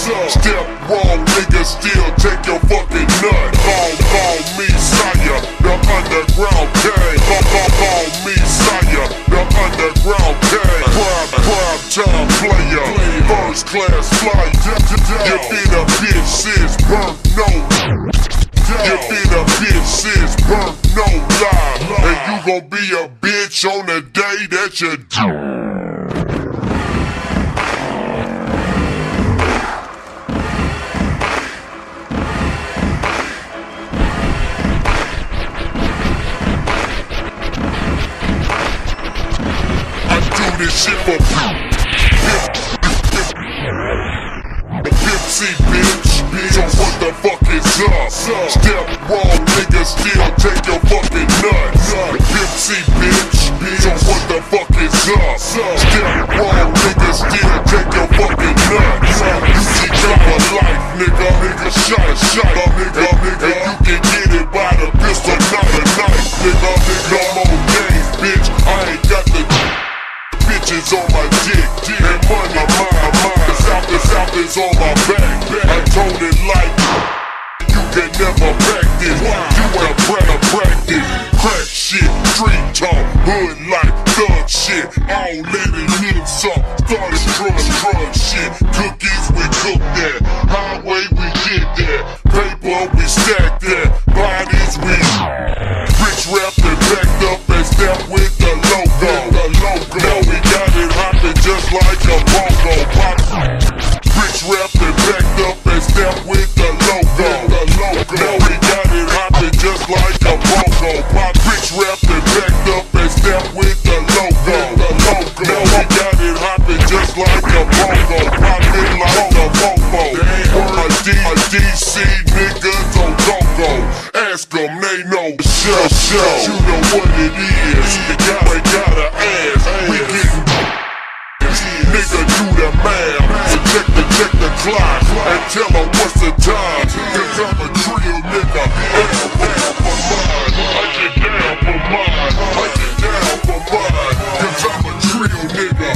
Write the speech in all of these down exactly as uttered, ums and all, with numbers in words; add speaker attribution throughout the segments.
Speaker 1: Step wrong, nigga, still take your fucking nut. Call, call me Sire, the underground gang. Call, call, call me Sire, the underground gang. Prime, prime time player, first class flight. You been a bitch since birth, no. You been a bitch since birth, no lie. And you gon' be a bitch on the day that you do. This shit for Pimp C, bitch. So what the fuck is up? Step wrong, nigga, still take your fucking nuts. Pimp C, bitch. So what the fuck is up? Step wrong, nigga, still take your fucking nuts. You see jump a life, nigga. Nigga, shot a shot, nigga. Nigga, you can get it by the pistol, not a knife, nigga. No more games, bitch. I ain't got the bitches on my dick, and money on my mind. The South, the South is on my back. I told it like you can never practice. You ain't better practice. Crack shit, street talk, hood life, thug shit. All let it hit some. Started drug, drug shit. Cookies we cook that. Highway we get that. Paper we stack that. Bodies we rich wrapped and backed up and stepped with the logo. The logo. Now we got it hopping just like a bongo. Pop. Rich wrapped and backed up and stepped with the logo. The logo. Now we got it hopping just like a bongo. Pop. Rich wrapped and backed up and stepped with the logo. The logo. Now we got it hopping just like a bongo. Pop it like a bongo. My D, my D C niggas on go-go. Ask them, they know. Show, show. You know what it is. You got, we gotta ask. We getting nigga do the math. So check the, check the clock and tell them what's the time. Cause I'm a real nigga. Down for mine. I get down for mine. I get down for mine. Cause I'm a real nigga.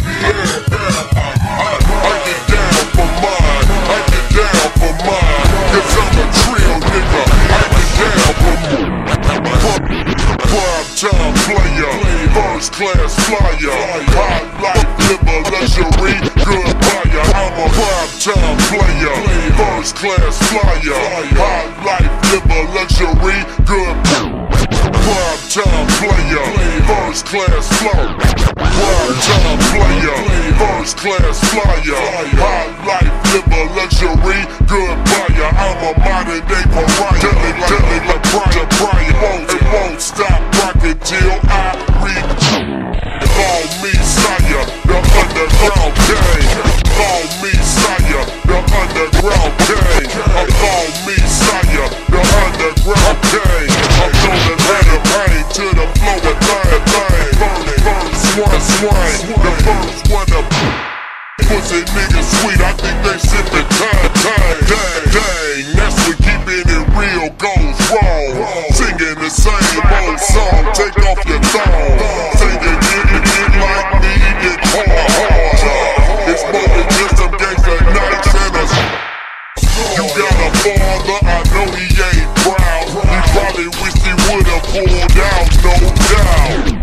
Speaker 1: I get down for mine. I get down for mine. Cause I'm a real nigga. I get down for mine. Prime time player, first class flyer, high life, liver, luxury, good buyer. I'm a prime time player, first class flyer, high life, liver, luxury, good prime time player, first class flyer. Prime time player, first class flyer, high life, liver, luxury, good buyer. I'm a modern day pariah, tell it like, tell it like Brian, Brian, won't, it won't stop rocking till I reach. Call me Sire, the underground gang. Call me Sire, the underground gang. Call me Sire, the underground gang. I'm gonna let it rain to the floor of third thing. First one swing, the first one to pussy niggas sweet, I think they sippin' time, time. Dang, dang, that's when keeping it real goes wrong. Singing the same old song, take off your thong. Singing get it, get like me, get hard, hard. It's more than just some gangsta nights and a. You got a father, I know he ain't proud. He probably wish he would've pulled out, no doubt.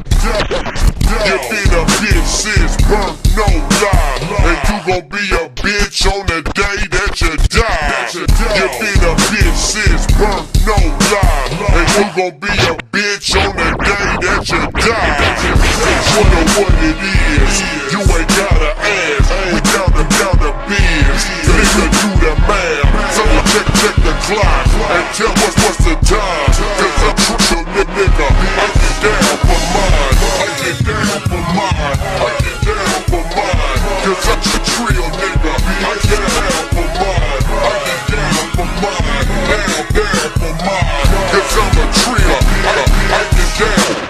Speaker 1: You been a bitch since birth, no lie. And you gon' be a bitch on the day that you die. You been a bitch since birth, no lie. And you gon' be a bitch on the day that you die. What a what it is, you ain't gotta ask. We down the, down the biz, nigga do the math. So check, check the clock and tell us what's the time. Cause a true nigga, I get down for mine. I get down for mine. I get down for mine. Cause I'm a real nigga. I get down for mine. I get down for mine. Down, down for mine. Cause I'm a trio. I, I get down.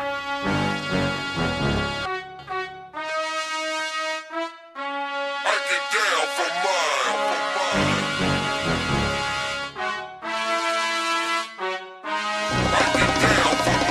Speaker 1: I get down for mine. I get down for mine.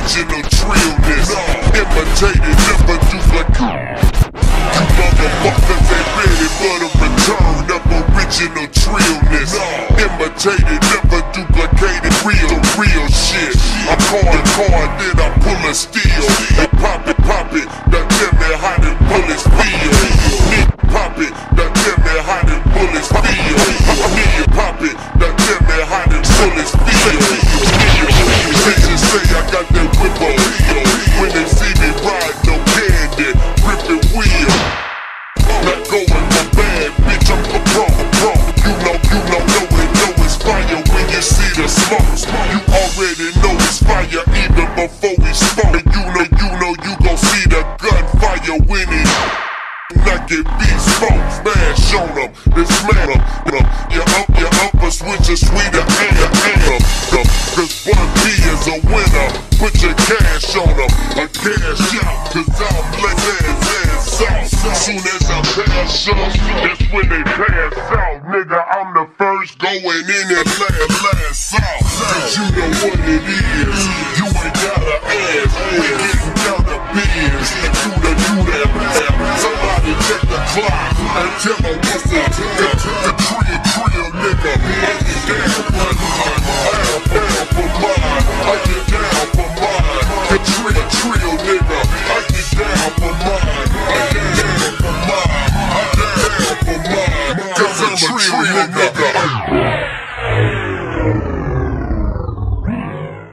Speaker 1: original trillness. Imitated, never duplicate. You motherfuckers ain't ready for the return of original trillness. Imitated, never duplicated, real, real shit. I'm calling card, then I pull a steel. And pop it, pop it, that tell me how the bullets feel. Nick pop it, that tell me how the bullets feel. Nigga pop it, that tell me how the bullets feel. Niggas say I got that whip on wheel. When they see me ride, no candy, ripping wheel. Not going my bad, bitch, I'm a pro, pro. You know, you know, know it, know it's fire when you see the smoke. You already know it's fire even before we smoke. And you know, you know, you gon' see the gunfire when it knock it beat smoke. Smash on them, then smash them. You up, you up a switch a sweeter air, air. Cause one P is a winner, put your cash on them. A cash out, cause I'm like ass, ass out. Soon as I pass up, that's when they pass out. Nigga, I'm the first going in and last, last out. Cause you know what it is, you ain't gotta ask. We getting down the biz, do the, do that math. Somebody check the clock and tell them what's the time. The trill, trill, nigga, I get down for mine. I am for mine, I get down for mine. The trill, trill, nigga, I get down for mine. I get down for mine, I get down for mine. Cause I'm a trill, nigga.